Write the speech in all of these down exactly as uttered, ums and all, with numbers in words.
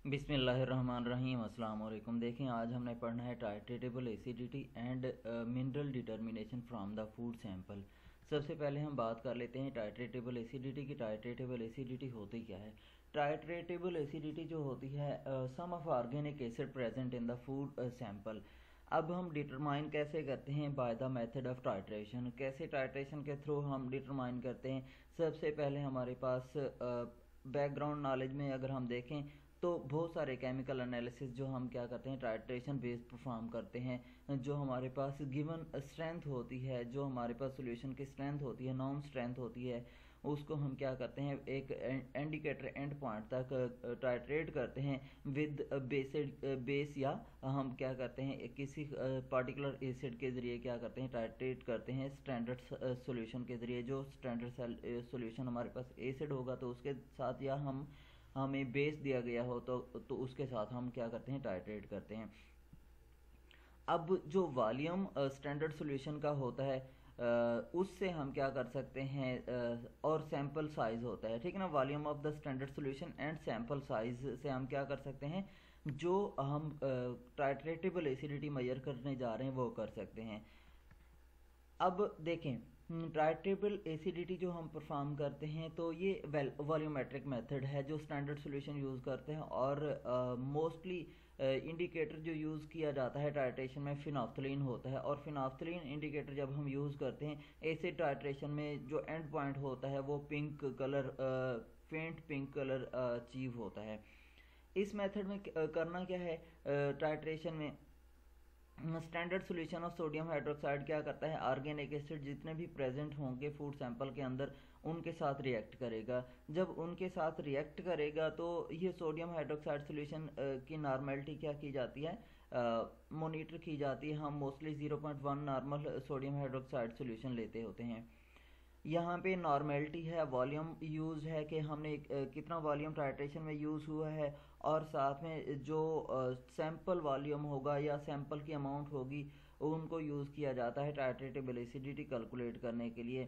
बिस्मिल्लाहिर्रहमानिर्रहीम। अस्सलाम वालेकुम। देखें, आज हमने पढ़ना है titratable acidity and mineral determination from the food sample. सबसे पहले हम बात कर लेते हैं टाइट्रेटेबल एसिडिटी की। टाइट्रेटेबल एसिडिटी होती क्या है? टाइट्रेटेबल एसिडिटी जो होती है, sum of organic acid present in the food sample. अब हम डिटरमाइन कैसे करते हैं? By the method of titration. कैसे टाइट्रेशन के थ्रू हम डिटरमाइन करते हैं? सबसे पहले हमारे पास बैकग्राउंड uh, नॉलेज में अगर हम देखें तो बहुत सारे केमिकल एनालिसिस जो हम क्या करते हैं, टाइट्रेशन बेस्ड परफॉर्म करते हैं। जो हमारे पास गिवन स्ट्रेंथ होती है, जो हमारे पास सॉल्यूशन की स्ट्रेंथ होती है, नॉन स्ट्रेंथ होती है, उसको हम क्या करते हैं, एक इंडिकेटर एंड पॉइंट तक टाइट्रेट करते हैं विद बेसिड बेस, या हम क्या करते हैं किसी पार्टिकुलर एसिड के ज़रिए क्या करते हैं, टाइट्रेट करते हैं स्टैंडर्ड सॉल्यूशन के ज़रिए। जो स्टैंडर्ड सॉल्यूशन हमारे पास एसिड होगा तो उसके साथ, या हम हमें बेस दिया गया हो तो तो उसके साथ हम क्या करते हैं, टाइट्रेट करते हैं। अब जो वॉल्यूम स्टैंडर्ड सॉल्यूशन का होता है, uh, उससे हम क्या कर सकते हैं, uh, और सैंपल साइज होता है, ठीक है ना। Volume of the standard solution and sample size से हम क्या कर सकते हैं, जो हम टाइट्रेटेबल एसिडिटी मेजर करने जा रहे हैं वो कर सकते हैं। अब देखें, टाइट्रेटेबल एसिडिटी जो हम परफॉर्म करते हैं तो ये वॉल्यूमेट्रिक मेथड है जो स्टैंडर्ड सॉल्यूशन यूज़ करते हैं। और मोस्टली इंडिकेटर जो यूज़ किया जाता है टाइट्रेशन में फिनोफ्थलीन होता है। और फिनोफ्थलीन इंडिकेटर जब हम यूज़ करते हैं एसिड टाइट्रेशन में, जो एंड पॉइंट होता है वो pink colour, faint pink colour achieve होता है। इस मेथड में करना क्या है, टाइट्रेशन में standard solution of sodium hydroxide क्या करता है, ऑर्गेनिक एसिड जितने भी प्रेजेंट होंगे फूड सैंपल के अंदर उनके साथ रिएक्ट करेगा। जब उनके साथ रिएक्ट करेगा तो ये सोडियम हाइड्रोक्साइड सॉल्यूशन की नॉर्मेलिटी क्या की जाती है, मॉनिटर की जाती है। हम mostly zero point one normal sodium hydroxide solution लेते होते हैं। यहाँ पे नॉर्मेलिटी है, वॉल्यूम यूज़ है कि हमने कितना वॉल्यूम टाइट्रेशन में यूज़ हुआ है, और साथ में जो सैंपल वॉल्यूम होगा या सैंपल की अमाउंट होगी उनको यूज़ किया जाता है टाइट्रेटेबल एसिडिटी कैलकुलेट करने के लिए।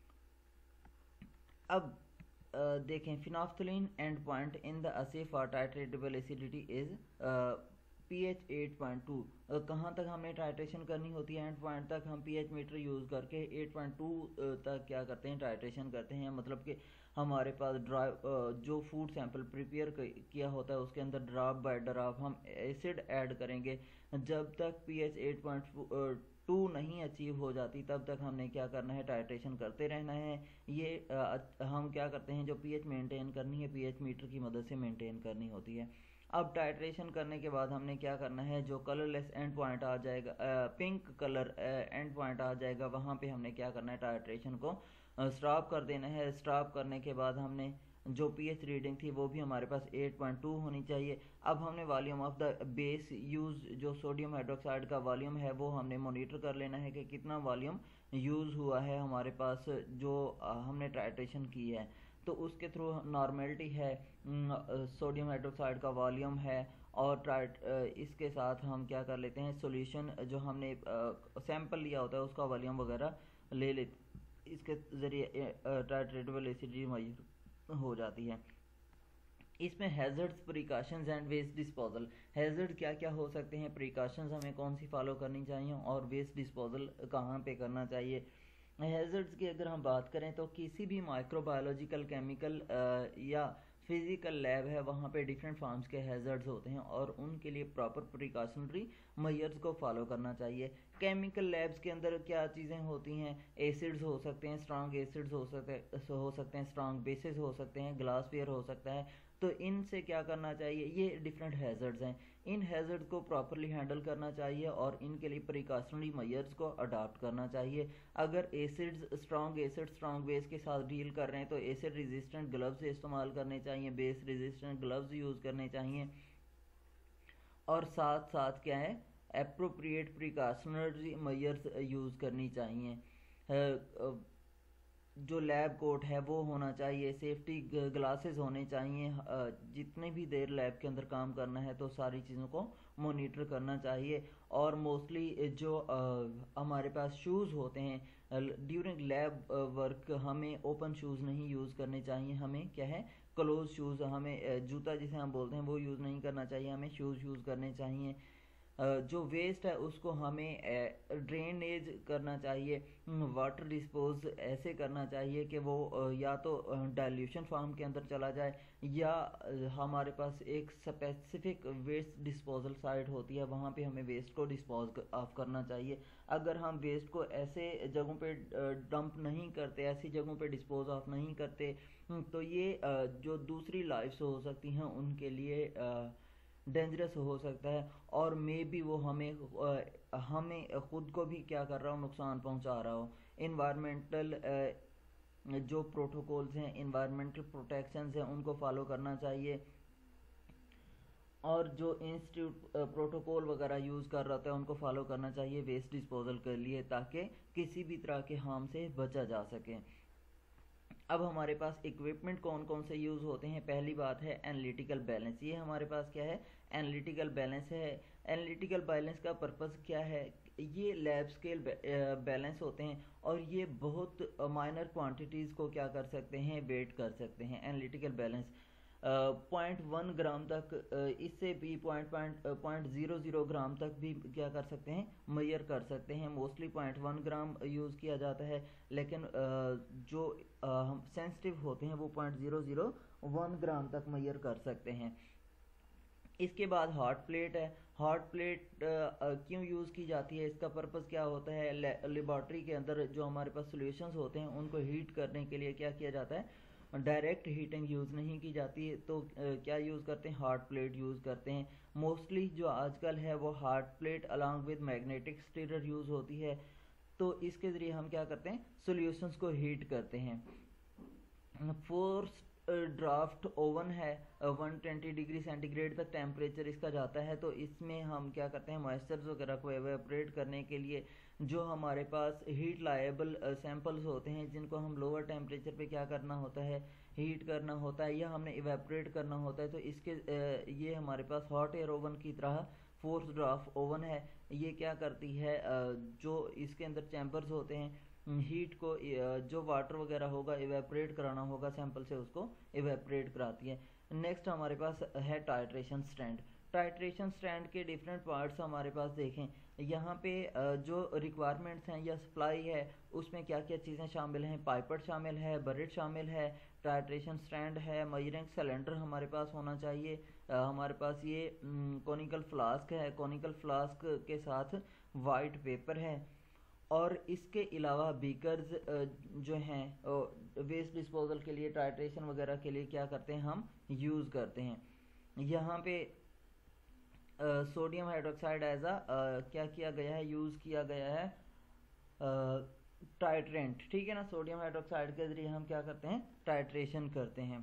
अब देखें, phenolphthalein end point in the assay for titratable acidity is pH eight point two. कहाँ तक हमने टाइट्रेशन करनी होती है, एंड पॉइंट तक हम पीएच मीटर यूज़ करके एट पॉइंट टू तक क्या करते हैं, टाइट्रेशन करते हैं। मतलब कि हमारे पास ड्राइव जो फूड सैंपल प्रिपेयर किया होता है उसके अंदर ड्रॉप बाय ड्रॉप हम एसिड ऐड करेंगे। जब तक पीएच एट पॉइंट टू नहीं अचीव हो जाती तब तक हमने क्या करना है, टाइट्रेशन करते रहना है। ये आ, हम क्या करते हैं, जो पीएच मेंटेन करनी है पीएच मीटर की मदद से मेंटेन करनी होती है। अब टाइट्रेशन करने के बाद हमने क्या करना है, जो कलरलेस एंड पॉइंट आ जाएगा, पिंक कलर एंड पॉइंट आ जाएगा, वहाँ पे हमने क्या करना है, टाइट्रेशन को स्टॉप कर देना है। स्टॉप करने के बाद हमने जो पीएच रीडिंग थी वो भी हमारे पास एट पॉइंट टू होनी चाहिए। अब हमने volume of the base use, जो सोडियम हाइड्रोक्साइड का वॉल्यूम है वो हमने मॉनिटर कर लेना है कि कितना वॉल्यूम यूज़ हुआ है हमारे पास, जो हमने टाइट्रेशन की है। तो उसके थ्रू नॉर्मेलिटी है, सोडियम हाइड्रोक्साइड का वॉल्यूम है, और टाइट इसके साथ हम क्या कर लेते हैं, सॉल्यूशन जो हमने सैंपल लिया होता है उसका वॉल्यूम वगैरह ले लेते, इसके ज़रिए टाइट्रेटेबल एसिडिटी मेजर हो जाती है। इसमें hazards, precautions and waste disposal. Hazard क्या क्या हो सकते हैं, प्रिकॉशंस हमें कौन सी फॉलो करनी चाहिए, और वेस्ट डिस्पोजल कहाँ पे करना चाहिए। हैज़र्ड्स की अगर हम बात करें तो किसी भी माइक्रोबायोलॉजिकल, केमिकल या फिजिकल लैब है वहाँ पे डिफरेंट फॉर्म्स के हैज़र्ड्स होते हैं और उनके लिए प्रॉपर प्रिकॉशनरी मेजर्स को फॉलो करना चाहिए। केमिकल लैब्स के अंदर क्या चीज़ें होती हैं, एसिड्स हो सकते हैं, स्ट्रॉन्ग एसिड्स हो सकते हो सकते हैं स्ट्रॉन्ग बेसिस हो सकते हैं, ग्लासवेयर हो सकता है। तो इनसे क्या करना चाहिए, ये डिफरेंट हैज़र्ड्स हैं, इन हैज़र्ड्स को प्रॉपरली हैंडल करना चाहिए और इनके लिए प्रिकॉशनरी मेजर्स को अडॉप्ट करना चाहिए। अगर acids, strong acid strong base के साथ डील कर रहे हैं तो एसिड रेजिस्टेंट ग्लव्स इस्तेमाल करने चाहिए, बेस रेजिस्टेंट ग्लव्स यूज़ करने चाहिए, और साथ साथ क्या है, एप्रोप्रिएट प्रिकॉशनरी मेजर्स यूज़ करनी चाहिए। जो लैब कोट है वो होना चाहिए, सेफ्टी ग्लासेस होने चाहिए। जितने भी देर लैब के अंदर काम करना है तो सारी चीज़ों को मॉनिटर करना चाहिए। और मोस्टली जो हमारे पास शूज़ होते हैं ड्यूरिंग लैब वर्क, हमें ओपन शूज़ नहीं यूज़ करने चाहिए, हमें क्या है, क्लोज शूज़, हमें जूता जिसे हम बोलते हैं वो यूज़ नहीं करना चाहिए, हमें शूज़ यूज़ करने चाहिए। जो वेस्ट है उसको हमें ड्रेनेज करना चाहिए, वाटर डिस्पोज ऐसे करना चाहिए कि वो या तो डाइल्यूशन फॉर्म के अंदर चला जाए, या हमारे पास एक स्पेसिफिक वेस्ट डिस्पोजल साइट होती है, वहाँ पे हमें वेस्ट को डिस्पोज ऑफ करना चाहिए। अगर हम वेस्ट को ऐसे जगहों पे डंप नहीं करते, ऐसी जगहों पे डिस्पोज ऑफ नहीं करते, तो ये जो दूसरी लाइफ्स हो सकती हैं उनके लिए डेंजरस हो सकता है, और मे बी वो हमें हमें ख़ुद को भी क्या कर रहा हो, नुकसान पहुंचा रहा हो। इन्वायरमेंटल जो प्रोटोकॉल्स हैं, इन्वायरमेंटल प्रोटेक्शंस हैं, उनको फॉलो करना चाहिए, और जो इंस्टीट्यूट प्रोटोकॉल वगैरह यूज़ कर रहा होता है उनको फॉलो करना चाहिए वेस्ट डिस्पोजल के लिए, ताकि किसी भी तरह के हार्म से बचा जा सके। अब हमारे पास इक्विपमेंट कौन कौन से यूज़ होते हैं। पहली बात है एनालिटिकल बैलेंस। ये हमारे पास क्या है, एनालिटिकल बैलेंस है। एनालिटिकल बैलेंस का पर्पस क्या है, ये लैब स्केल बैलेंस होते हैं, और ये बहुत माइनर क्वांटिटीज़ को क्या कर सकते हैं, वेट कर सकते हैं। Analytical balance point one gram तक, इससे भी point point point zero zero gram तक भी क्या कर सकते हैं, मेजर कर सकते हैं। Mostly point one gram use किया जाता है, लेकिन जो हम सेंसिटिव होते हैं वो point zero zero one gram तक मेजर कर सकते हैं। इसके बाद हॉट प्लेट है। हॉट प्लेट क्यों यूज़ की जाती है, इसका पर्पस क्या होता है। लेबॉर्ट्री के अंदर जो हमारे पास सॉल्यूशंस होते हैं उनको हीट करने के लिए क्या किया जाता है, डायरेक्ट हीटिंग यूज़ नहीं की जाती है, तो क्या यूज़ करते हैं, हॉट प्लेट यूज़ करते हैं। मोस्टली जो आजकल है वो hot plate along with magnetic stirrer use होती है, तो इसके ज़रिए हम क्या करते हैं, सॉल्यूशंस को हीट करते हैं। फोर्स ड्राफ्ट ओवन है, वन ट्वेंटी डिग्री सेंटीग्रेड तक टेम्परेचर इसका जाता है, तो इसमें हम क्या करते हैं, मॉइस्चर्स वगैरह को एवेपोरेट करने के लिए जो हमारे पास हीट लाएबल सैंपल्स होते हैं, जिनको हम लोअर टेम्परेचर पे क्या करना होता है, हीट करना होता है, या हमने इवेपोरेट करना होता है, तो इसके ये हमारे पास हॉट एयर ओवन की तरह फोर्स ड्राफ्ट ओवन है। ये क्या करती है, जो इसके अंदर चैम्बर्स होते हैं, हीट को जो वाटर वगैरह होगा इवेपोरेट कराना होगा सैंपल से, उसको इवेपोरेट कराती है। नेक्स्ट हमारे पास है टाइट्रेशन स्टैंड। टाइट्रेशन स्टैंड के डिफरेंट पार्ट्स हमारे पास देखें, यहाँ पे जो रिक्वायरमेंट्स हैं या सप्लाई है उसमें क्या क्या चीज़ें शामिल हैं। पाइपट शामिल है, बरेट शामिल है, टाइट्रेशन स्टैंड है, मेजरिंग सिलेंडर हमारे पास होना चाहिए, आ, हमारे पास ये कॉनिकल फ्लास्क है, कॉनिकल फ्लास्क के साथ वाइट पेपर है, और इसके अलावा बीकर्स जो हैं वेस्ट डिस्पोजल के लिए, टाइट्रेशन वगैरह के लिए क्या करते हैं, हम यूज़ करते हैं। यहाँ पे सोडियम हाइड्रोक्साइड एज आ क्या किया गया है, यूज़ किया गया है टाइट्रेंट, ठीक है ना। सोडियम हाइड्रोक्साइड के जरिए हम क्या करते हैं, टाइट्रेशन करते हैं।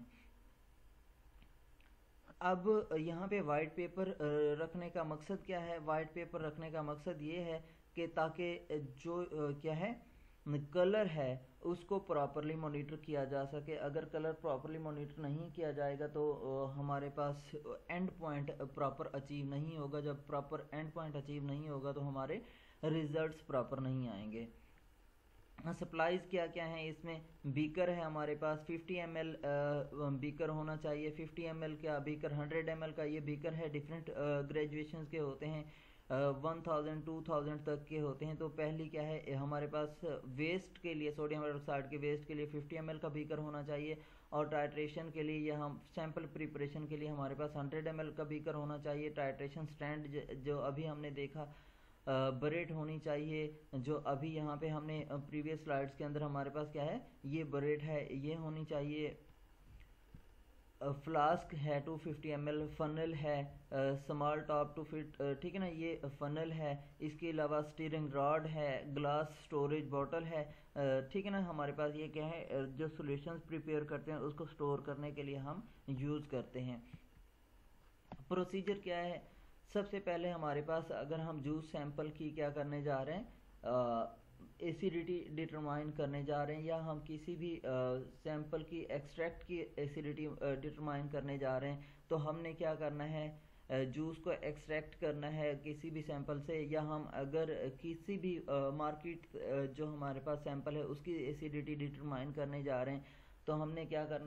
अब यहाँ पे वाइट पेपर रखने का मकसद क्या है, वाइट पेपर रखने का मकसद ये है कि ताकि जो क्या है कलर है उसको प्रॉपरली मॉनिटर किया जा सके। अगर कलर प्रॉपरली मॉनिटर नहीं किया जाएगा तो हमारे पास एंड पॉइंट प्रॉपर अचीव नहीं होगा। जब प्रॉपर एंड पॉइंट अचीव नहीं होगा तो हमारे रिजल्ट्स प्रॉपर नहीं आएंगे। सप्लाईज क्या क्या हैं इसमें, बीकर है हमारे पास, फिफ्टी एम एल बीकर होना चाहिए। फिफ्टी एम एल का बीकर, हंड्रेड एम एल का ये बीकर है, डिफरेंट ग्रेजुएशन के होते हैं, वन थाउजेंड टू थाउजेंड तक के होते हैं। तो पहली क्या है हमारे पास, वेस्ट के लिए, सोडियम हाइड्रोक्साइड के वेस्ट के लिए फिफ्टी एम एल का बीकर होना चाहिए, और टाइट्रेशन के लिए या हम सैंपल प्रिपरेशन के लिए हमारे पास हंड्रेड एम एल का बीकर होना चाहिए। टाइट्रेशन स्टैंड जो अभी हमने देखा बरेट होनी चाहिए, जो अभी यहाँ पे हमने प्रीवियस स्लाइड्स के अंदर हमारे पास क्या है, ये बरेट है, ये होनी चाहिए। फ्लास्क है two fifty M L, funnel है स्मॉल टॉप टू फिट, ठीक है ना, ये फनल है। इसके अलावा स्टीयरिंग रॉड है, ग्लास स्टोरेज बॉटल है, ठीक है ना। हमारे पास ये क्या है, जो सॉल्यूशंस प्रिपेयर करते हैं उसको स्टोर करने के लिए हम यूज़ करते हैं। प्रोसीजर क्या है, सबसे पहले हमारे पास अगर हम जूस सैंपल की क्या करने जा रहे हैं, एसिडिटी डिटरमाइन करने जा रहे हैं, या हम किसी भी सैंपल की एक्सट्रैक्ट की एसिडिटी डिटरमाइन करने जा रहे हैं, तो हमने क्या करना है, जूस को एक्सट्रैक्ट करना है किसी भी सैंपल से, या हम अगर किसी भी मार्केट जो हमारे पास सैंपल है उसकी एसिडिटी डिटरमाइन करने जा रहे हैं, तो हमने क्या करना है,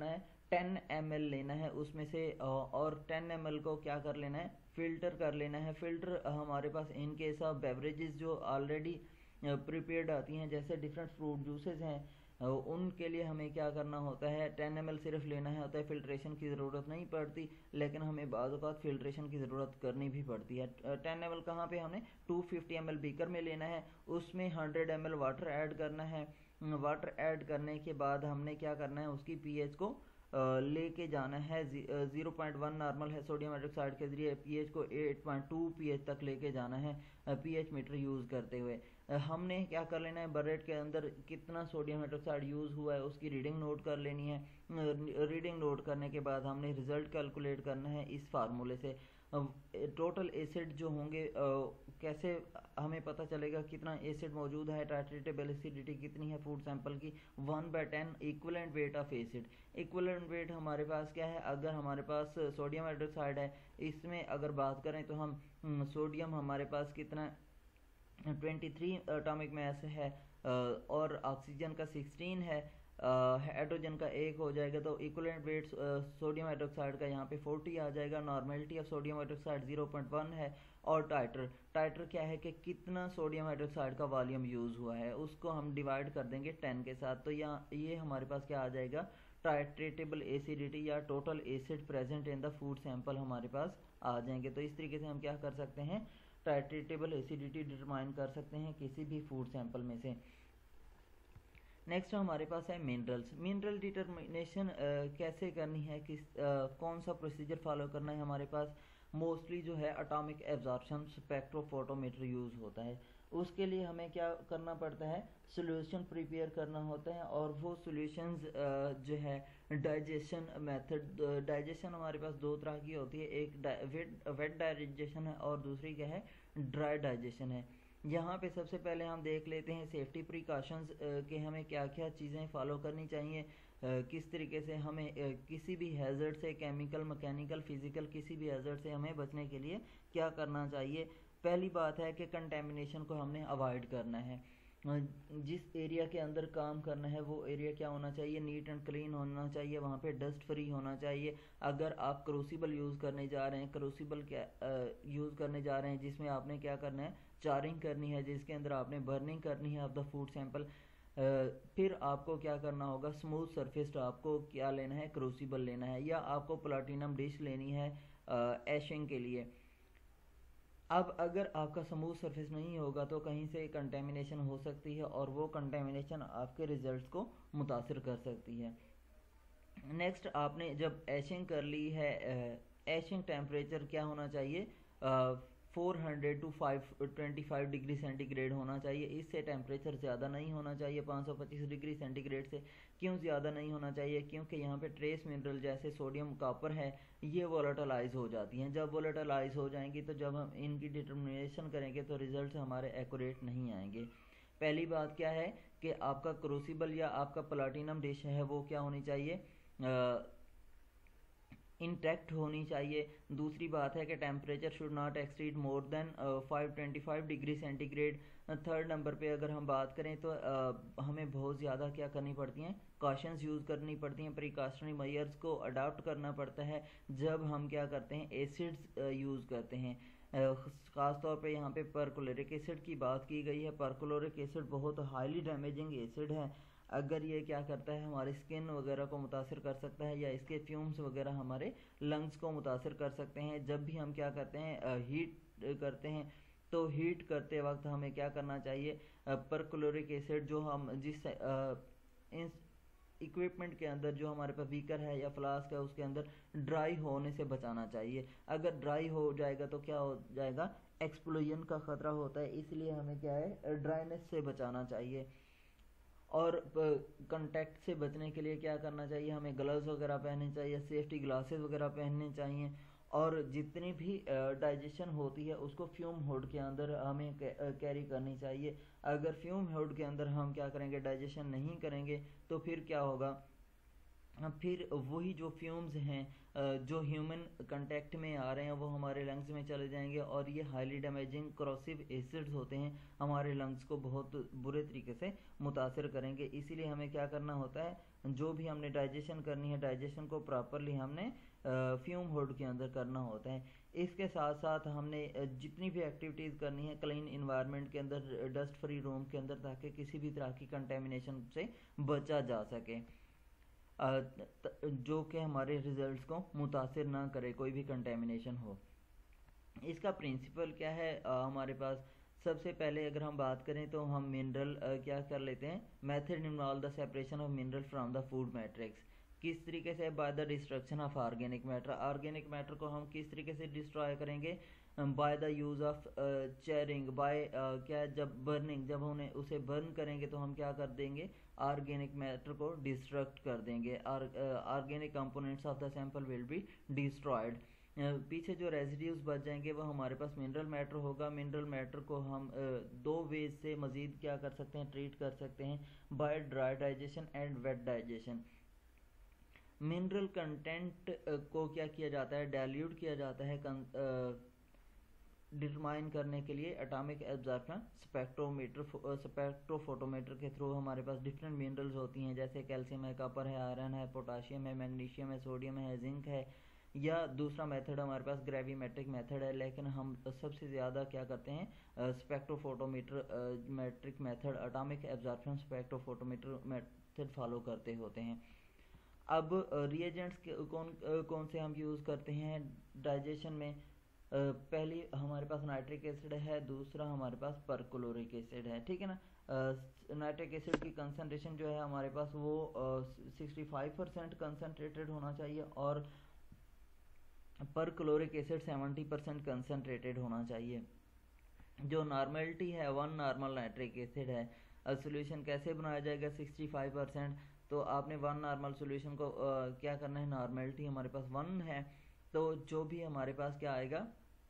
टेन एम एल लेना है उसमें से, और टेन एम एल को क्या कर लेना है, फ़िल्टर कर लेना है। फ़िल्टर हमारे पास इन केस ऑफ बेवरेजेस जो ऑलरेडी प्रिपेयर्ड आती हैं, जैसे डिफरेंट फ्रूट जूसेस हैं, उनके लिए हमें क्या करना होता है, टेन एम एल सिर्फ लेना है होता है, फ़िल्ट्रेशन की ज़रूरत नहीं पड़ती, लेकिन हमें बाज़ औक़ात फ़िल्ट्रेशन की ज़रूरत करनी भी पड़ती है। टेन एम एल कहाँ पे हमने two fifty M L beaker में लेना है, उसमें hundred M L water add करना है। वाटर ऐड करने के बाद हमने क्या करना है, उसकी पीएच को लेके जाना है, ज़ीरो पॉइंट वन नॉर्मल है सोडियम हाइड्रोक्साइड के ज़रिए पीएच को एट पॉइंट टू पीएच तक लेके जाना है पीएच मीटर यूज़ करते हुए। हमने क्या कर लेना है, बरेट के अंदर कितना सोडियम हाइड्रोक्साइड यूज़ हुआ है उसकी रीडिंग नोट कर लेनी है। रीडिंग नोट करने के बाद हमने रिज़ल्ट कैलकुलेट करना है इस फार्मूले से। टोटल एसिड जो होंगे, कैसे हमें पता चलेगा कितना एसिड मौजूद है, टाइट्रेटेबल एसिडिटी कितनी है फूड सैंपल की, one by ten equivalent weight of acid. Equivalent weight हमारे पास क्या है, अगर हमारे पास सोडियम हाइड्रोक्साइड है, इसमें अगर बात करें तो हम सोडियम हमारे पास कितना ट्वेंटी थ्री एटॉमिक मास है और ऑक्सीजन का सिक्सटीन है, हाइड्रोजन का एक हो जाएगा, तो इक्वलेंट वेट सोडियम हाइड्रोक्साइड का यहाँ पे फोर्टी आ जाएगा। Normality of sodium hydroxide zero point one है। और टाइटर टाइटर क्या है कि कितना सोडियम हाइड्रोक्साइड का वॉल्यूम यूज़ हुआ है, उसको हम डिवाइड कर देंगे टेन के साथ, तो यहाँ ये हमारे पास क्या आ जाएगा, टाइट्रेटेबल एसिडिटी या total acid present in the food sample हमारे पास आ जाएंगे। तो इस तरीके से हम क्या कर सकते हैं, टाइट्रेटेबल एसिडिटी डिटरमाइन कर सकते हैं किसी भी फूड सैंपल में से। नेक्स्ट हमारे पास है मिनरल्स। मिनरल डिटर्मिनेशन कैसे करनी है, किस uh, कौन सा प्रोसीजर फॉलो करना है, हमारे पास मोस्टली जो है एटॉमिक एब्जॉर्प्शन स्पेक्ट्रोफोटोमीटर यूज़ होता है। उसके लिए हमें क्या करना पड़ता है, सोल्यूशन प्रिपेयर करना होता है, और वो सोल्यूशंस uh, जो है डाइजेशन मेथड, डाइजेशन हमारे पास दो तरह की होती है, एक वेट डाइजेशन है और दूसरी क्या है, ड्राई डाइजेशन है। यहाँ पे सबसे पहले हम देख लेते हैं सेफ्टी प्रिकॉशंस के हमें क्या क्या चीज़ें फॉलो करनी चाहिए, किस तरीके से हमें किसी भी हैज़र्ड से, केमिकल, मैकेनिकल, फिज़िकल, किसी भी हैज़र्ड से हमें बचने के लिए क्या करना चाहिए। पहली बात है कि कंटेमिनेशन को हमने अवॉइड करना है। जिस एरिया के अंदर काम करना है वो एरिया क्या होना चाहिए, नीट एंड क्लीन होना चाहिए, वहाँ पे डस्ट फ्री होना चाहिए। अगर आप क्रूसिबल यूज़ करने जा रहे हैं, क्रूसिबल क्या यूज़ करने जा रहे हैं जिसमें आपने क्या करना है, चारिंग करनी है, जिसके अंदर आपने बर्निंग करनी है ऑफ द फूड सैंपल, फिर आपको क्या करना होगा, स्मूथ सरफेस आपको क्या लेना है, क्रूसिबल लेना है, या आपको प्लाटिनम डिश लेनी है एशिंग के लिए। अब अगर आपका स्मूथ सरफेस नहीं होगा तो कहीं से कंटेमिनेशन हो सकती है और वो कंटेमिनेशन आपके रिजल्ट्स को मुतासिर कर सकती है। नेक्स्ट, आपने जब एशिंग कर ली है, एशिंग टेम्परेचर क्या होना चाहिए, four hundred to five twenty five degree centigrade होना चाहिए। इससे टेम्परेचर ज़्यादा नहीं होना चाहिए पाँच सौ पच्चीस डिग्री सेंटीग्रेड से। क्यों ज़्यादा नहीं होना चाहिए, क्योंकि यहाँ पे ट्रेस मिनरल जैसे सोडियम, कॉपर है, ये वोलेटालाइज हो जाती हैं। जब वोलेटालाइज हो जाएंगी तो जब हम इनकी डिटर्मिनेशन करेंगे तो रिजल्ट हमारे एक्यूरेट नहीं आएंगे। पहली बात क्या है कि आपका क्रूसिबल या आपका प्लाटिनम डिश है वो क्या होनी चाहिए, इंटैक्ट होनी चाहिए। दूसरी बात है कि temperature should not exceed more than five twenty five degree centigrade. Third number पे अगर हम बात करें तो uh, हमें बहुत ज़्यादा क्या करनी पड़ती हैं, कॉशंस यूज़ करनी पड़ती हैं, प्रिकॉशनरी मेजर्स को अडॉप्ट करना पड़ता है जब हम क्या करते हैं, एसिड्स यूज़ करते हैं। ख़ास तौर पे यहाँ पे परक्लोरिक एसिड की बात की गई है। परक्लोरिक एसिड बहुत हाईली डैमेजिंग एसिड है। अगर ये क्या करता है, हमारी स्किन वगैरह को मुतासिर कर सकता है, या इसके फ्यूम्स वगैरह हमारे लंग्स को मुतासिर कर सकते हैं। जब भी हम क्या करते हैं, हीट करते हैं, तो हीट करते वक्त हमें क्या करना चाहिए, परक्लोरिक एसिड जो हम जिस इक्विपमेंट के अंदर जो हमारे पास बीकर है या फ्लास्क है उसके अंदर ड्राई होने से बचाना चाहिए। अगर ड्राई हो जाएगा तो क्या हो जाएगा, एक्सप्लोजन का ख़तरा होता है, इसलिए हमें क्या है, ड्राइनेस से बचाना चाहिए। और कांटेक्ट से बचने के लिए क्या करना चाहिए, हमें ग्लव्स वगैरह पहनने चाहिए, सेफ्टी ग्लासेस वगैरह पहनने चाहिए, और जितनी भी डाइजेशन होती है उसको फ्यूम हुड के अंदर हमें कैरी करनी चाहिए। अगर फ्यूम हुड के अंदर हम क्या करेंगे, डाइजेशन नहीं करेंगे, तो फिर क्या होगा, फिर वही जो फ्यूम्स हैं जो ह्यूमन कांटेक्ट में आ रहे हैं वो हमारे लंग्स में चले जाएंगे, और ये हाईली डैमेजिंग करोसिव एसिड्स होते हैं, हमारे लंग्स को बहुत बुरे तरीके से मुतासिर करेंगे। इसीलिए हमें क्या करना होता है, जो भी हमने डाइजेशन करनी है, डाइजेशन को प्रॉपरली हमने फ्यूम हुड के अंदर करना होता है। इसके साथ साथ हमने जितनी भी एक्टिविटीज़ करनी है क्लीन इन्वायरमेंट के अंदर, डस्ट फ्री रूम के अंदर, ताकि किसी भी तरह की कंटेमिनेशन से बचा जा सके, जो कि हमारे रिजल्ट्स को मुतासिर ना करे, कोई भी कंटेमिनेशन हो। इसका प्रिंसिपल क्या है आ, हमारे पास सबसे पहले अगर हम बात करें तो हम मिनरल क्या कर लेते हैं, method involve the separation of mineral from the food matrix. किस तरीके से, by the destruction of organic matter, organic matter को हम किस तरीके से डिस्ट्रॉय करेंगे, by the use of charring, by क्या, जब बर्निंग, जब उन्हें उसे बर्न करेंगे तो हम क्या कर देंगे, ऑर्गेनिक मैटर को डिस्ट्रक्ट कर देंगे, organic components of the sample will be destroyed. पीछे जो रेजिड्यूज बच जाएंगे वो हमारे पास मिनरल मैटर होगा। मिनरल मैटर को हम दो वेज से मज़ीद क्या कर सकते हैं, ट्रीट कर सकते हैं, by dry digestion and wet digestion. Mineral content को क्या किया जाता है, डाइल्यूट किया जाता है डिटरमाइन करने के लिए एटॉमिक एब्जॉर्प्शन स्पेक्ट्रोमीटर, स्पेक्ट्रोफोटोमीटर के थ्रू। हमारे पास डिफरेंट मिनरल्स होती हैं, जैसे कैल्शियम है, कॉपर है, आयरन है, पोटाशियम है, मैग्नीशियम है, सोडियम है, जिंक है, या दूसरा मेथड हमारे पास ग्रेविमेट्रिक मेथड है, लेकिन हम सबसे ज़्यादा क्या करते हैं, spectrophotometer metric method, atomic absorption spectrophotometer method follow करते होते हैं। अब रिएजेंट्स कौन कौन से हम यूज़ करते हैं डाइजेशन में, पहली हमारे पास नाइट्रिक एसिड है, दूसरा हमारे पास परक्लोरिक एसिड है, ठीक है ना। नाइट्रिक एसिड की कंसनट्रेशन जो है हमारे पास वो सिक्सटी फाइव परसेंट कंसनट्रेटेड होना चाहिए, और perchloric acid seventy percent concentrated होना चाहिए। जो नॉर्मलिटी है, वन नॉर्मल नाइट्रिक एसिड है। सोल्यूशन कैसे बनाया जाएगा, सिक्सटी फाइव परसेंट, तो आपने वन नॉर्मल सोल्यूशन को आ, क्या करना है, नॉर्मलिटी हमारे पास वन है, तो जो भी हमारे पास क्या आएगा,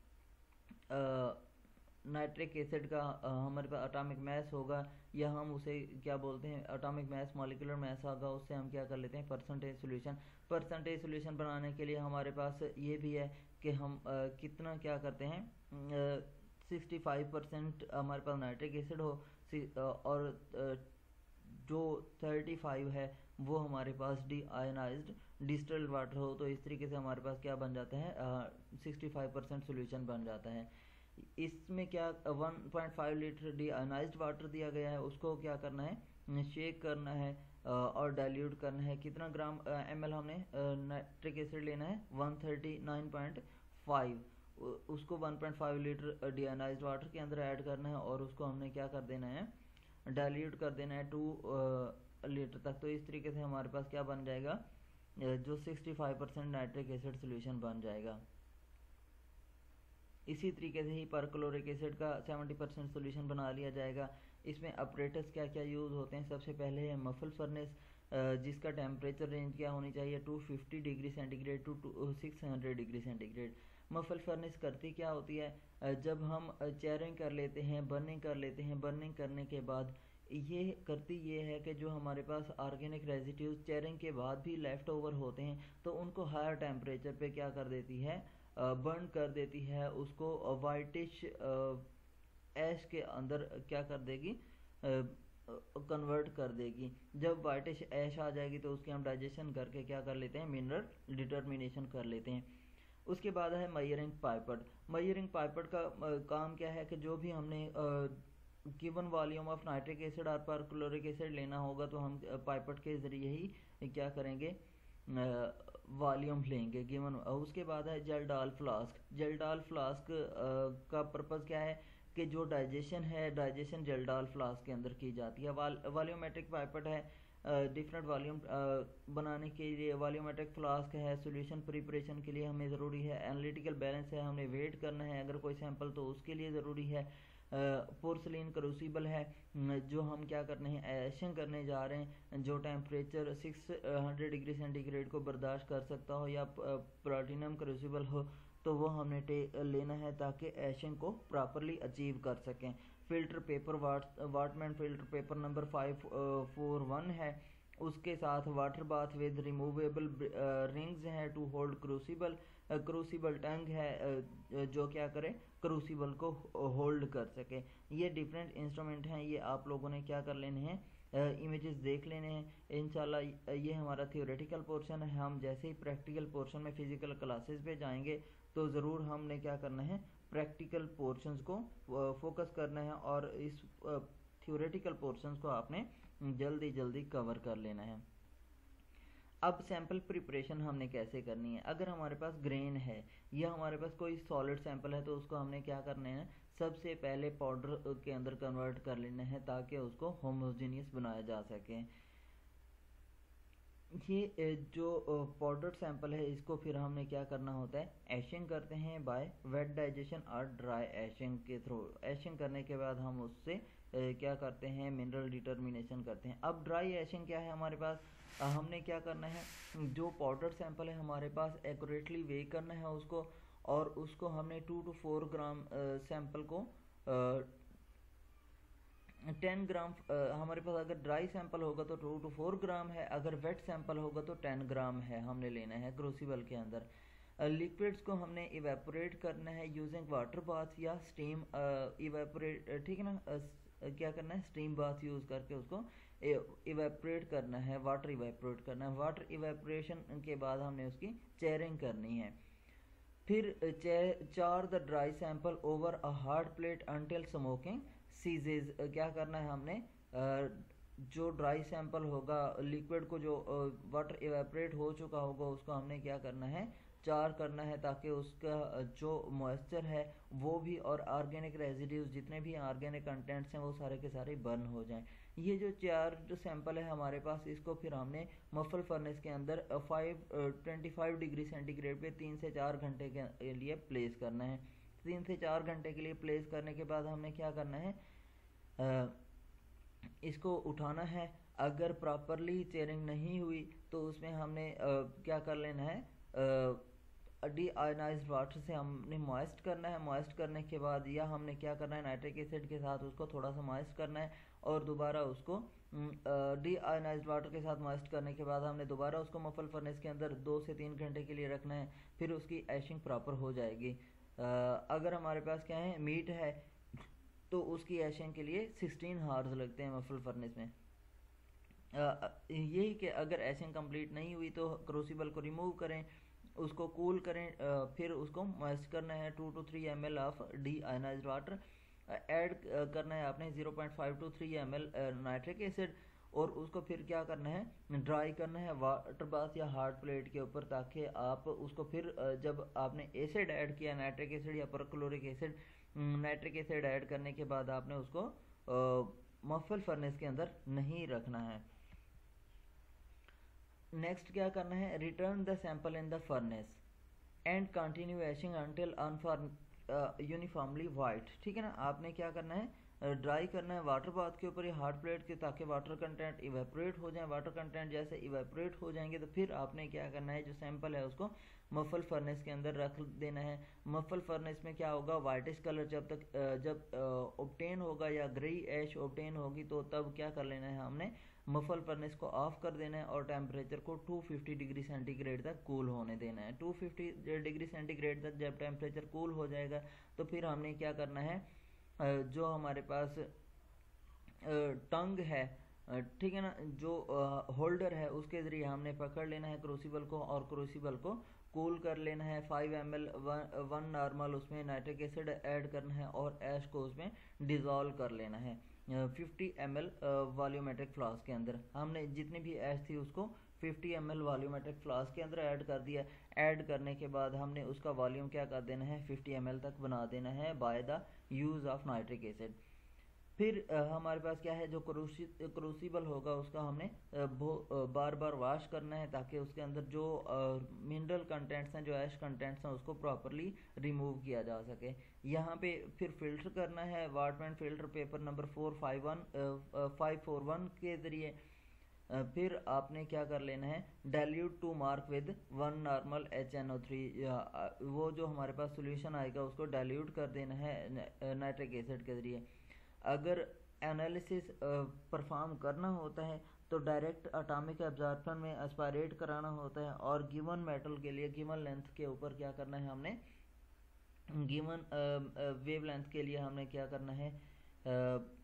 नाइट्रिक एसिड का आ, हमारे पास एटॉमिक मास होगा, या हम उसे क्या बोलते हैं, एटॉमिक मास, मॉलिक्यूलर मास होगा, उससे हम क्या कर लेते हैं, परसेंटेज सोल्यूशन। परसेंटेज सोल्यूशन बनाने के लिए हमारे पास ये भी है कि हम आ, कितना क्या करते हैं, सिक्सटी फाइव परसेंट हमारे पास नाइट्रिक एसिड हो, और आ, जो थर्टी फाइव है वो हमारे पास डी आयनाइज्ड डिस्टिल्ड वाटर हो, तो इस तरीके से हमारे पास क्या बन जाता है, सिक्सटी फाइव परसेंट सोल्यूशन बन जाता है। इसमें क्या one point five litre deionized water दिया गया है, उसको क्या करना है, शेक करना है और डाइल्यूट करना है। कितना ग्राम एम एल हमने नाइट्रिक एसिड लेना है, one thirty nine point five, उसको one point five litre deionized water के अंदर ऐड करना है, और उसको हमने क्या कर देना है, डाइल्यूट कर देना है टू लीटर तक। तो इस तरीके से हमारे पास क्या बन जाएगा, जो sixty five percent nitric acid solution बन जाएगा। इसी तरीके से ही परक्लोरिक एसिड का सेवेंटी परसेंट सोल्यूशन बना लिया जाएगा। इसमें ऑपरेटर्स क्या क्या यूज़ होते हैं, सबसे पहले है मफल फर्नेस, जिसका टेम्परेचर रेंज क्या होनी चाहिए, two fifty degree centigrade to six hundred degree centigrade. Muffle furnace करती क्या होती है, जब हम चेयरिंग कर लेते हैं, बर्निंग कर लेते हैं, बर्निंग करने के बाद ये करती ये है कि जो हमारे पास ऑर्गेनिक रेजिड्यूज चेयरिंग के बाद भी लेफ़्ट ओवर होते हैं, तो उनको हायर टेम्परेचर पे क्या कर देती है, बर्न कर देती है, उसको वाइटिश ऐश के अंदर क्या कर देगी, कन्वर्ट कर देगी। जब वाइटिश ऐश आ जाएगी तो उसके हम डाइजेशन करके क्या कर लेते हैं, मिनरल डिटर्मिनेशन कर लेते हैं। उसके बाद है मेजरिंग पाइपेट। मेजरिंग पाइपेट का काम क्या है कि जो भी हमने given volume of nitric acid और परक्लोरिक एसिड लेना होगा, तो हम पाइपेट के ज़रिए ही क्या करेंगे, वॉल्यूम लेंगे गिवन। उसके बाद है जेलडाल फ्लास्क। जेलडाल फ्लास्क का पर्पज़ क्या है कि जो डाइजेशन है, डाइजेशन जेलडाल फ्लास्क के अंदर की जाती है। वॉल्यूमेट्रिक पाइपेट है, डिफरेंट वॉल्यूम बनाने के लिए। वॉल्यूमेट्रिक फ्लास्क है, सॉल्यूशन प्रिपरेशन के लिए हमें ज़रूरी है। एनालिटिकल बैलेंस है, हमने वेट करना है अगर कोई सैंपल, तो उसके लिए ज़रूरी है। पोर्सलिन क्रूसिबल है, जो हम क्या करने हैं, एशिंग करने जा रहे हैं, जो temperature six hundred degree centigrade को बर्दाश्त कर सकता हो, या प्लैटिनम क्रूसिबल हो, तो वो हमने लेना है ताकि एशिंग को प्रॉपरली अचीव कर सकें। Filter paper what Whatman filter paper number five four one है, उसके साथ water bath with removable rings हैं to hold crucible. Crucible tong है जो क्या करे, क्रूसिबल को होल्ड कर सके। ये डिफरेंट इंस्ट्रूमेंट हैं, ये आप लोगों ने क्या कर लेने हैं, इमेजेस देख लेने हैं इंशाल्लाह। ये हमारा थियोरेटिकल पोर्शन है। हम जैसे ही प्रैक्टिकल पोर्शन में फिज़िकल क्लासेस पे जाएंगे तो ज़रूर हमने क्या करना है, प्रैक्टिकल पोर्शंस को फोकस करना है और इस थियोरेटिकल पोर्शंस को आपने जल्दी जल्दी कवर कर लेना है। अब सैंपल प्रिपरेशन हमने कैसे करनी है। अगर हमारे पास ग्रेन है या हमारे पास कोई सॉलिड सैंपल है तो उसको हमने क्या करना है, सबसे पहले पाउडर के अंदर कन्वर्ट कर लेना है ताकि उसको होमोजेनियस बनाया जा सके। ये जो पाउडर सैंपल है इसको फिर हमने क्या करना होता है, एशिंग करते हैं बाय वेट डाइजेशन और ड्राई एशिंग के थ्रू। एशिंग करने के बाद हम उससे क्या करते हैं, मिनरल डिटर्मिनेशन करते हैं। अब ड्राई एशिंग क्या है हमारे पास, हमने क्या करना है, जो पाउडर सैंपल है हमारे पास एक्यूरेटली वे करना है उसको, और उसको हमने two to four gram sample को टेन ग्राम हमारे पास अगर ड्राई सैंपल होगा तो टू टू फोर ग्राम है, अगर वेट सैंपल होगा तो टेन ग्राम है हमने लेना है क्रूसिबल के अंदर। लिक्विड्स को हमने इवेपोरेट करना है यूजिंग वाटर बाथ या स्टीम इवेपोरेट, ठीक है ना, क्या करना है, स्टीम बाथ यूज़ करके उसको इवेपोरेट करना है, वाटर इवेपोरेट करना है। वाटर इवेपोरेशन के बाद हमने उसकी चेयरिंग करनी है। फिर char the dry sample over a hard plate until smoking ceases. क्या करना है हमने, जो ड्राई सैंपल होगा, लिक्विड को जो वाटर इवेपोरेट हो चुका होगा उसको हमने क्या करना है, चार करना है ताकि उसका जो मॉइस्चर है वो भी और ऑर्गेनिक रेजिड्यूज जितने भी ऑर्गेनिक कंटेंट्स हैं वो सारे के सारे बर्न हो जाएं। ये जो चार जो सैंपल है हमारे पास, इसको फिर हमने मफल फर्नेस के अंदर five twenty five degree centigrade पे तीन से चार घंटे के लिए प्लेस करना है। तीन से चार घंटे के लिए प्लेस करने के बाद हमने क्या करना है, आ, इसको उठाना है। अगर प्रॉपरली चेयरिंग नहीं हुई तो उसमें हमने आ, क्या कर लेना है, डी आयोनाइज्ड वाटर से हमने मॉइस्ट करना है। मॉइस्ट करने के बाद या हमने क्या करना है, नाइट्रिक एसिड के साथ उसको थोड़ा सा मॉइस्ट करना है और दोबारा उसको डी आयोनाइज्ड वाटर के साथ मॉइस्ट करने के बाद हमने दोबारा उसको मफल फर्नेस के अंदर दो से तीन घंटे के लिए रखना है। फिर उसकी एशिंग प्रॉपर हो जाएगी। आ, अगर हमारे पास क्या है, मीट है तो उसकी एशिंग के लिए सिक्सटीन हावर्स लगते हैं मफल फर्नेस में। यही कि अगर एशिंग कंप्लीट नहीं हुई तो क्रूसिबल को रिमूव करें, उसको कूल करें, फिर उसको मॉइस्ट करना है। Two to three M L of deionized water add करना है आपने, zero point five to three M L nitric acid, और उसको फिर क्या करना है, ड्राई करना है वाटर बाथ या हार्ड प्लेट के ऊपर, ताकि आप उसको फिर जब आपने एसिड ऐड किया, नाइट्रिक एसिड या perchloric acid, nitric acid add करने के बाद आपने उसको मफल फर्नेस के अंदर नहीं रखना है। नेक्स्ट क्या करना है, return the sample in the furnace and continue ashing until uniformly white. ठीक है ना, आपने क्या करना है, ड्राई करना है वाटर बाथ के ऊपर या हार्ड प्लेट के, ताकि वाटर कंटेंट इवेपोरेट हो जाए। वाटर कंटेंट जैसे इवेपोरेट हो जाएंगे तो फिर आपने क्या करना है, जो सैंपल है उसको मफल फर्नेस के अंदर रख देना है। मफल फर्नेस में क्या होगा, वाइटिश कलर जब तक जब ऑब्टेन होगा या ग्रे ऐश ऑब्टेन होगी तो तब क्या कर लेना है, हमने मफल फर्नेस को ऑफ कर देना है और टेम्परेचर को टू फिफ्टी डिग्री सेंटीग्रेड तक कूल होने देना है। टू फिफ्टी डिग्री सेंटीग्रेड तक जब टेम्परेचर कूल हो जाएगा तो फिर हमने क्या करना है, जो हमारे पास टंग है, ठीक है ना, जो होल्डर है उसके ज़रिए हमने पकड़ लेना है क्रूसिबल को और क्रूसिबल को कूल कर लेना है। Five M L one normal उसमें नाइट्रिक एसिड ऐड करना है और ऐश को उसमें डिज़ोल्व कर लेना है। Fifty M L volumetric flask के अंदर हमने जितनी भी ऐश थी उसको fifty M L volumetric flask के अंदर ऐड कर दिया। ऐड करने के बाद हमने उसका वॉल्यूम क्या कर देना है, फिफ्टी एम एल तक बना देना है by the use of nitric acid. फिर आ, हमारे पास क्या है, जो क्रूसी क्रूसिबल होगा उसका हमने आ, बार बार वॉश करना है ताकि उसके अंदर जो मिनरल कंटेंट्स हैं, जो ऐश कंटेंट्स हैं, उसको प्रॉपरली रिमूव किया जा सके। यहाँ पे फिर फिल्टर करना है Whatman filter paper number four five one five four one के ज़रिए। फिर आपने क्या कर लेना है, dilute to mark with one normal H N O three, वो जो हमारे पास सोल्यूशन आएगा उसको डाइल्यूट कर देना है नाइट्रिक एसिड के ज़रिए। अगर एनालिसिस परफॉर्म करना होता है तो डायरेक्ट एटॉमिक एब्जॉर्प्शन में एस्पायरेट कराना होता है, और गिवन मेटल के लिए गिवन लेंथ के ऊपर क्या करना है, हमने गिवन वेव लेंथ के लिए हमने क्या करना है,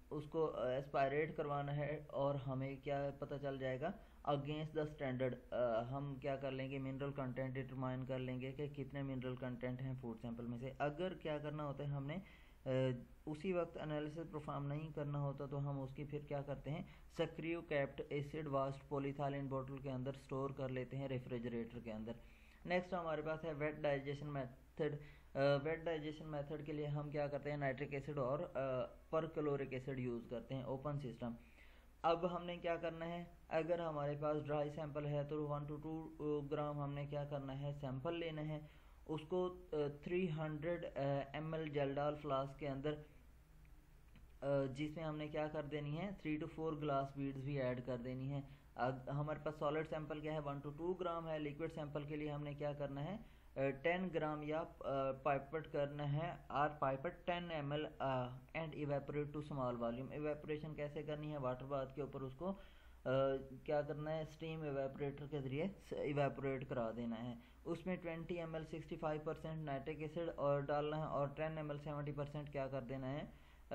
उसको एस्पायरेट करवाना है और हमें क्या पता चल जाएगा अगेंस्ट द स्टैंडर्ड। हम क्या कर लेंगे, मिनरल कंटेंट डिटरमाइन कर लेंगे कि कितने मिनरल कंटेंट हैं फूड सैंपल में से। अगर क्या करना होता है हमने Uh, उसी वक्त एनालिसिस परफॉर्म नहीं करना होता तो हम उसकी फिर क्या करते हैं, सक्रिय कैप्ड एसिड वास्ट पॉलीथाइलिन बोतल के अंदर स्टोर कर लेते हैं रेफ्रिजरेटर के अंदर। नेक्स्ट हमारे पास है wet digestion method. Wet digestion method के लिए हम क्या करते हैं, नाइट्रिक एसिड और परक्लोरिक एसिड यूज़ करते हैं, ओपन सिस्टम। अब हमने क्या करना है, अगर हमारे पास ड्राई सैंपल है तो वन टू टू ग्राम हमने क्या करना है, सैंपल लेना है, उसको three hundred M L Kjeldahl flask के अंदर uh, जिसमें हमने क्या कर देनी है, three to four glass beads add ऐड कर देनी है। uh, हमारे पास सॉलिड सैंपल क्या है, वन टू टू ग्राम है। लिक्विड सैंपल के लिए हमने क्या करना है, टेन ग्राम या पाइपेट करना है, or pipette ten M L and evaporate to small volume. Evaporation कैसे करनी है, वाटर बाथ के ऊपर उसको Uh, क्या करना है, स्टीम इवेपोरेटर के जरिए इवेपोरेट करा देना है। उसमें twenty M L sixty five percent nitric acid और डालना है और ten M L seventy percent क्या कर देना है,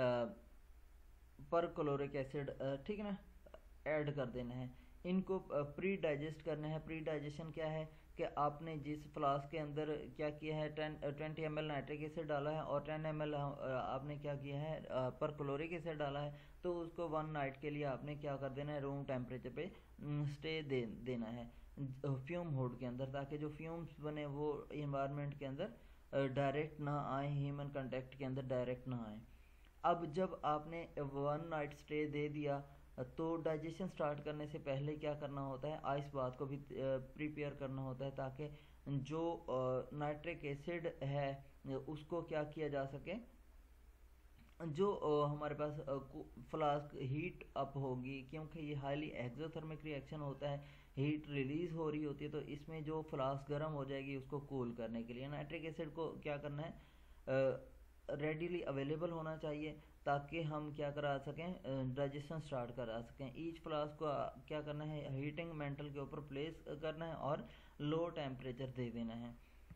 पर क्लोरिक एसिड, ठीक है ना, ऐड कर देना है। इनको प्री डाइजेस्ट करना है। प्री डाइजेशन क्या है कि आपने जिस फ्लास्क के अंदर क्या किया है, ten twenty M L nitric acid डाला है और टेन एम एल आपने क्या किया है, पर क्लोरिक एसिड डाला है, तो उसको वन नाइट के लिए आपने क्या कर देना है, रूम टेम्परेचर पे स्टे दे देना है फ्यूम हुड के अंदर, ताकि जो फ्यूम्स बने वो इन्वायरमेंट के अंदर डायरेक्ट ना आए, ह्यूमन कांटेक्ट के अंदर डायरेक्ट ना आए। अब जब आपने वन नाइट स्टे दे दिया तो डाइजेशन स्टार्ट करने से पहले क्या करना होता है, आइस बाथ को भी प्रिपेयर करना होता है, ताकि जो नाइट्रिक एसिड है उसको क्या किया जा सके, जो हमारे पास फ्लास्क हीट अप होगी, क्योंकि ये हाईली एक्सोथर्मिक रिएक्शन होता है, हीट रिलीज हो रही होती है, तो इसमें जो फ्लास्क गर्म हो जाएगी उसको कूल करने के लिए नाइट्रिक एसिड को क्या करना है, रेडीली अवेलेबल होना चाहिए, ताकि हम क्या करा सकें, डाइजेशन स्टार्ट करा सकें। ईच फ्लास्क को क्या करना है, हीटिंग मेंटल के ऊपर प्लेस करना है और लो टेम्परेचर दे देना है।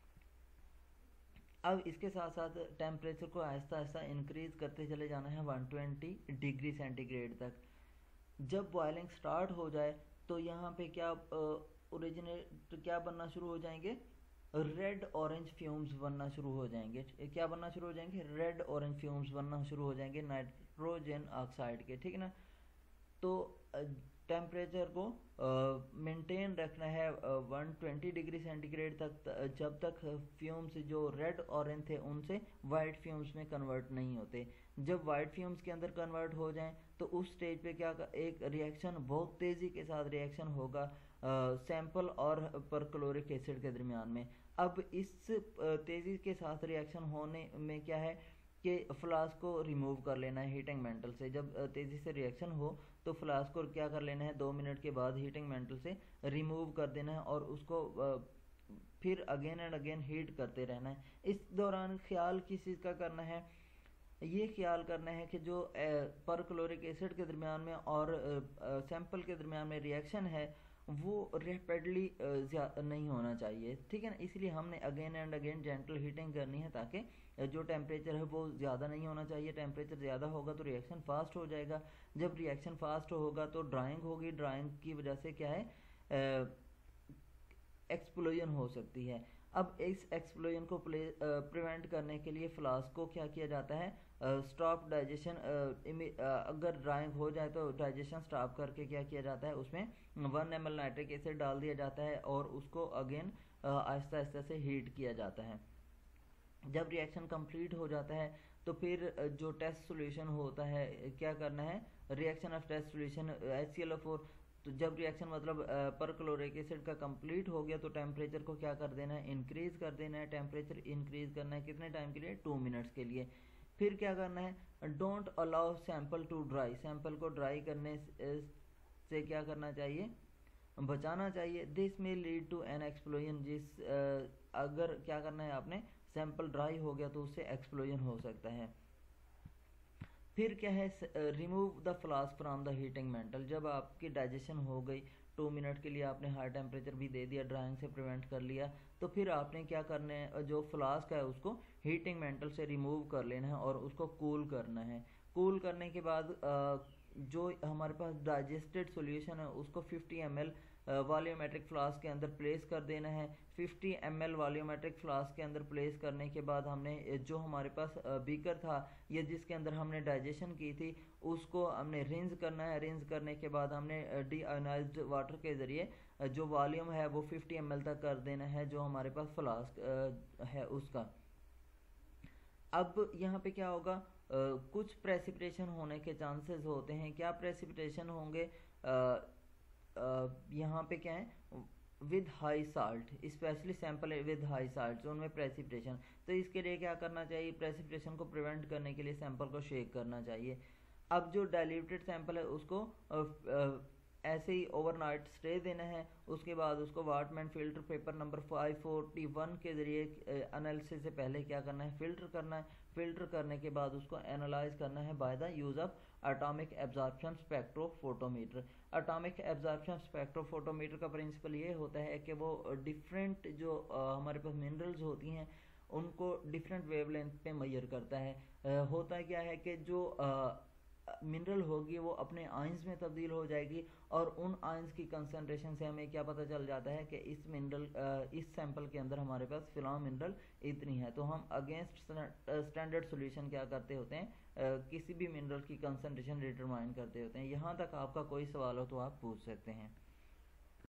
अब इसके साथ साथ टेम्परेचर को आहिस्ता आहिस्ता इंक्रीज करते चले जाना है वन ट्वेंटी डिग्री सेंटीग्रेड तक। जब बॉयलिंग स्टार्ट हो जाए तो यहाँ पे क्या ओरिजिनेट क्या बनना शुरू हो जाएंगे, रेड ऑरेंज फ्यूम्स बनना शुरू हो जाएंगे। क्या बनना शुरू हो जाएंगे, रेड ऑरेंज फ्यूम्स बनना शुरू हो जाएंगे नाइट्रोजन ऑक्साइड के, ठीक है ना। तो टेम्परेचर को मेंटेन uh, रखना है वन ट्वेंटी डिग्री सेंटीग्रेड तक, जब तक फ्यूम्स जो रेड ऑरेंज थे उनसे वाइट फ्यूम्स में कन्वर्ट नहीं होते। जब वाइट फ्यूम्स के अंदर कन्वर्ट हो जाएं तो उस स्टेज पे क्या एक रिएक्शन, बहुत तेज़ी के साथ रिएक्शन होगा सैंपल uh, और परक्लोरिक एसिड के दरमियान में। अब इस तेज़ी के साथ रिएक्शन होने में क्या है कि फ्लास्क को रिमूव कर लेना है हीटिंग मेंटल से। जब तेज़ी से रिएक्शन हो तो फ्लास्क को क्या कर लेना है, दो मिनट के बाद हीटिंग मेंटल से रिमूव कर देना है और उसको फिर अगेन एंड अगेन हीट करते रहना है। इस दौरान ख्याल किस चीज़ का करना है, ये ख्याल करना है कि जो परक्लोरिक एसिड के दरमियान में और सैंपल के दरमियान में रिएक्शन है वो रैपिडली नहीं होना चाहिए, ठीक है ना। इसलिए हमने again and again gentle heating करनी है, ताकि जो टेम्परेचर है वो ज़्यादा नहीं होना चाहिए। टेम्परेचर ज़्यादा होगा तो रिएक्शन फास्ट हो जाएगा। जब रिएक्शन फास्ट होगा तो ड्राइंग होगी, ड्राइंग की वजह से क्या है, एक्सप्लोजन हो सकती है। अब इस एक्सप्लोजन को प्रिवेंट करने के लिए फ्लास्क को क्या किया जाता है, स्टॉप डाइजेशन, अगर ड्राइंग हो जाए तो डाइजेशन स्टॉप करके क्या किया जाता है, उसमें one M L nitric acid डाल दिया जाता है और उसको अगेन आहिस्ता आहिस्ता से हीट किया जाता है। जब रिएक्शन कंप्लीट हो जाता है तो फिर जो टेस्ट सॉल्यूशन होता है क्या करना है, reaction of test solution H C L O four. तो जब रिएक्शन मतलब परक्लोरिक एसिड का कंप्लीट हो गया तो टेम्परेचर को क्या कर देना है, इंक्रीज कर देना है। टेम्परेचर इंक्रीज करना है कितने टाइम के लिए, टू मिनट्स के लिए। फिर क्या करना है, don't allow sample to dry, sample को ड्राई करने से क्या करना चाहिए, बचाना चाहिए। दिस में लीड टू एन एक्सप्लोजन, जिस अगर क्या करना है आपने, सैंपल ड्राई हो गया तो उससे एक्सप्लोजन हो सकता है। फिर क्या है, remove the flask from the heating mantle. जब आपकी डाइजेशन हो गई, टू मिनट के लिए आपने हाई टेम्परेचर भी दे दिया, ड्राइंग से प्रिवेंट कर लिया, तो फिर आपने क्या करना है, जो फ्लास्क है उसको हीटिंग मेंटल से रिमूव कर लेना है और उसको कूल करना है। कूल करने के बाद जो हमारे पास डाइजेस्टेड सॉल्यूशन है उसको fifty M L volumetric flask के अंदर प्लेस कर देना है। Fifty M L volumetric flask के अंदर प्लेस करने के बाद हमने जो हमारे पास बीकर था या जिसके अंदर हमने डाइजेशन की थी उसको हमने रिंस करना है। रिंस करने के बाद हमने डी आयोनाइज्ड वाटर के ज़रिए जो वॉल्यूम है वो फिफ्टी एम एल तक कर देना है जो हमारे पास फ्लास्क है उसका। अब यहाँ पे क्या होगा, Uh, कुछ प्रेसिपिटेशन होने के चांसेस होते हैं। क्या प्रेसिपिटेशन होंगे, uh, uh, यहाँ पे क्या है, with high salt, especially sample with high salt जो उनमें प्रेसिपिटेशन। तो इसके लिए क्या करना चाहिए, प्रेसिपिटेशन को प्रिवेंट करने के लिए सैंपल को शेक करना चाहिए। अब जो डाइल्यूटेड सैंपल है उसको uh, uh, ऐसे ही ओवरनाइट स्टे देना है। उसके बाद उसको Whatman filter paper number five forty one के ज़रिए एनालिसिस से पहले क्या करना है, फ़िल्टर करना है। फ़िल्टर करने के बाद उसको एनालाइज करना है by the use of atomic absorption spectrophotometer. Atomic absorption spectrophotometer का प्रिंसिपल ये होता है कि वो डिफरेंट जो uh, हमारे पास मिनरल्स होती हैं उनको डिफरेंट वेवलेंथ पे मेजर करता है। uh, होता क्या है कि जो uh, मिनरल होगी वो अपने आयंस में तब्दील हो जाएगी और उन आयंस की कंसंट्रेशन से हमें क्या पता चल जाता है कि इस मिनरल इस सैंपल के अंदर हमारे पास फिलहाल मिनरल इतनी है। तो हम अगेंस्ट स्टैंडर्ड सॉल्यूशन क्या करते होते हैं, किसी भी मिनरल की कंसंट्रेशन डिटरमाइन करते होते हैं। यहाँ तक आपका कोई सवाल हो तो आप पूछ सकते हैं।